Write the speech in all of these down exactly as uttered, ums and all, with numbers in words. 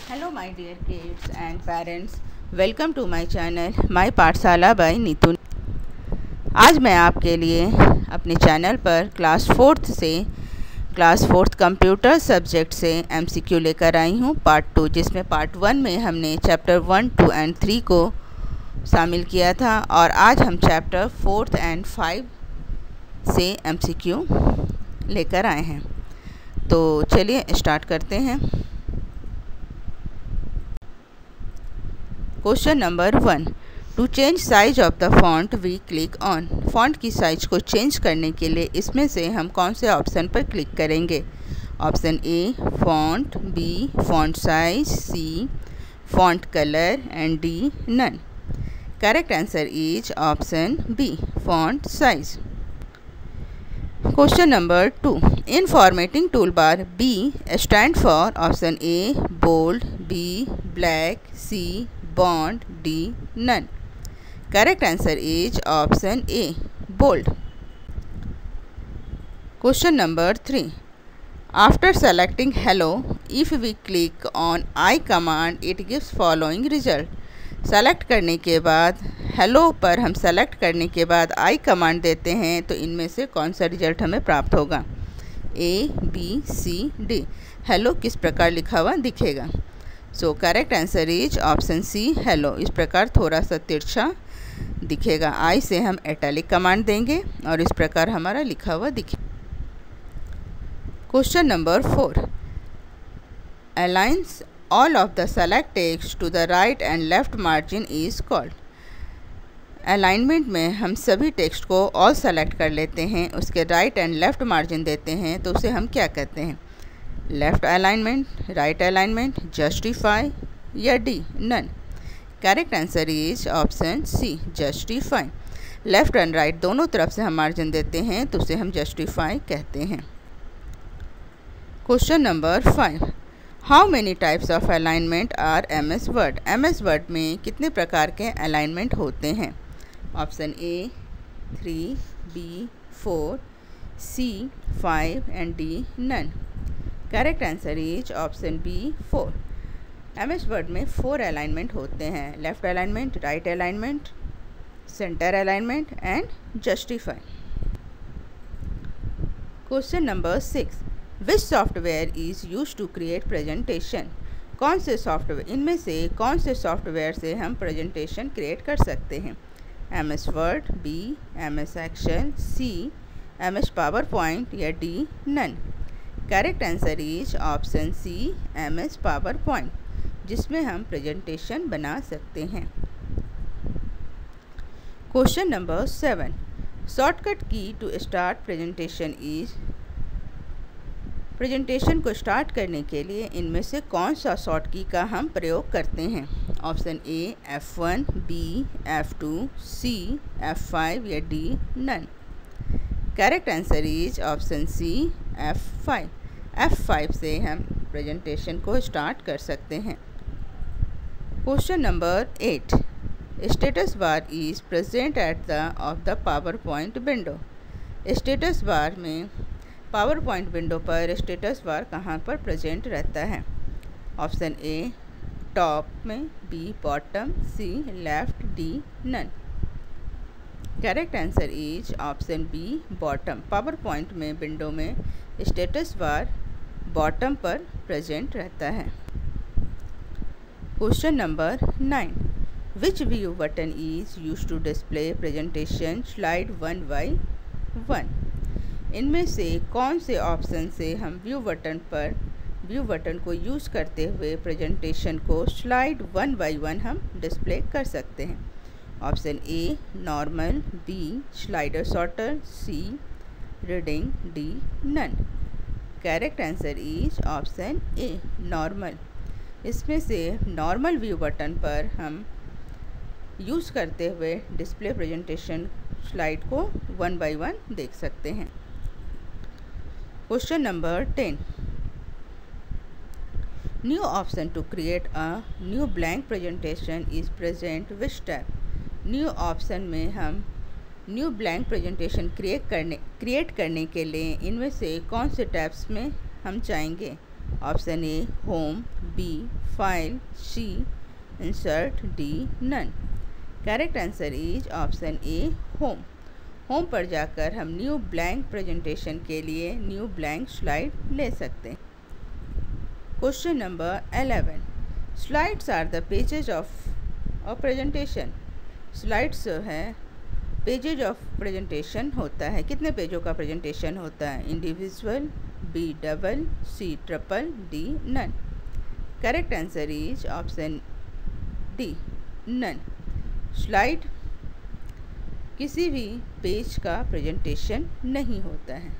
Hello my dear kids and parents, welcome to my channel My पाठशाला by Neetu. आज मैं आपके लिए अपने चैनल पर क्लास फोर्थ से क्लास फोर्थ कंप्यूटर सब्जेक्ट से एमसीक्यू लेकर आई हूँ पार्ट टू, जिसमें पार्ट वन में हमने chapter one two and three को शामिल किया था और आज हम चैप्टर फोर्थ एंड फाइव से एमसीक्यू लेकर आए हैं। तो चलिए स्टार्ट करते हैं। Question number one, two change size of the font we click on. Font की साइज को चेंज करने के लिए इसमें से हम कौन से ऑप्शन पर क्लिक करेंगे? Option A font, B font size, C font colour and D none. Correct answer is option B font size. Question number two, in formatting tool bar B stand for option A bold, B black, C bond, D none. Correct answer is option A bold. Question number three, after selecting hello, if we click on I command it gives following result. Select करने के बाद hello पर हम select करने के बाद आई command देते हैं तो इनमें से कौन सा रिजल्ट हमें प्राप्त होगा? A, B, C, D. Hello किस प्रकार लिखा हुआ दिखेगा? So correct answer is option C hello. इस प्रकार थोड़ा सा तिरछा दिखेगा। आई से हम इटैलिक कमांड देंगे और इस प्रकार हमारा लिखा हुआ दिखे। Question number four, aligns all of the select text to the right and left margin is called. Alignment में हम सभी टेक्स्ट को ऑल सेलेक्ट कर लेते हैं, उसके राइट एंड लेफ्ट मार्जिन देते हैं तो उसे हम क्या कहते हैं? Left alignment, right alignment, justify या D none. Correct answer is option C justify. Left and right दोनों तरफ से हम मार्जिन देते हैं तो उसे हम जस्टिफाई कहते हैं। Question number five, how many types of alignment are M S word. M S word में कितने प्रकार के अलाइनमेंट होते हैं? Option A three, B four, C five and D none. Correct answer is option B four. M S word में four alignment होते हैं, left alignment, right alignment, centre alignment and justify. Question number six, which software is use to create presentation. कौन से software, इनमें से कौन से software से हम प्रेजेंटेशन क्रिएट कर सकते हैं? M S word, B M S Excel, C M S PowerPoint या D none. Correct answer is option C M S PowerPoint, जिसमें हम प्रेजेंटेशन बना सकते हैं। Question number seven, shortcut key to start presentation is. Presentation को start करने के लिए इनमें से कौन सा शॉर्ट की का हम प्रयोग करते हैं? Option A F one, B F two, C F five या D none. Correct answer is option C F five. F five से हम प्रेजेंटेशन को स्टार्ट कर सकते हैं। Question number eight, status bar is present at the of the PowerPoint window. Status bar में PowerPoint window पर status bar कहाँ पर प्रेजेंट रहता है? ऑप्शन ए टॉप में, B bottom, C left, D none. Correct answer is option B bottom. PowerPoint में window में status bar bottom पर प्रेजेंट रहता है। Question number nine, which view button is use to display presentation slide one by one. इनमें से कौन से ऑप्शन से हम व्यू बटन पर व्यू बटन को यूज़ करते हुए प्रेजेंटेशन को स्लाइड वन बाई वन हम डिस्प्ले कर सकते हैं? Option A normal, B slider sorter, C reading, D none. Correct answer is option A normal. इसमें से नॉर्मल व्यू बटन पर हम यूज़ करते हुए डिस्प्ले प्रेजेंटेशन स्लाइड को वन बाय वन देख सकते हैं। Question number ten, new option to create a new blank presentation is present which tab. New option में हम न्यू ब्लैंक प्रेजेंटेशन क्रिएट करने क्रिएट करने के लिए इनमें से कौन से टैब्स में हम जाएंगे? Option A home, B. File. C. Insert. D. None. Correct answer is option A home. Home पर जाकर हम न्यू ब्लैंक प्रेजेंटेशन के लिए न्यू ब्लैंक स्लाइड ले सकते हैं। Question number eleven, slides are the pages of a presentation. Slides जो है पेजेज ऑफ प्रेजेंटेशन होता है। कितने पेजों का प्रेजेंटेशन होता है? Individual, B double, C triple, D none. Correct answer is option D none. Slide किसी भी पेज का प्रेजेंटेशन नहीं होता है।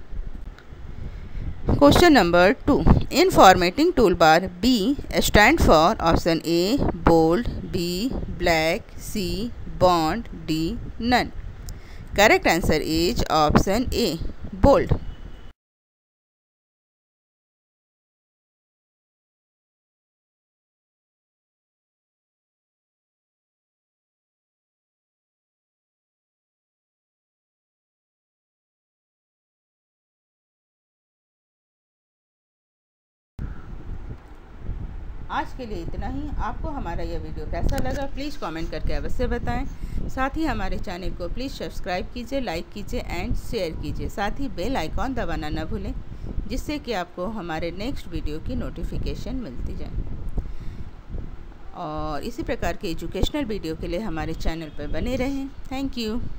Question number two, in formatting tool bar B stand for option A bold, B black, C bond, D none. Correct answer is option A bold. आज के लिए इतना ही। आपको हमारा यह वीडियो कैसा लगा प्लीज़ कमेंट करके अवश्य बताएं। साथ ही हमारे चैनल को प्लीज़ सब्सक्राइब कीजिए, लाइक कीजिए एंड शेयर कीजिए। साथ ही बेल आइकॉन दबाना न भूलें, जिससे कि आपको हमारे नेक्स्ट वीडियो की नोटिफिकेशन मिलती जाए। और इसी प्रकार के एजुकेशनल वीडियो के लिए हमारे चैनल पर बने रहें। Thank you.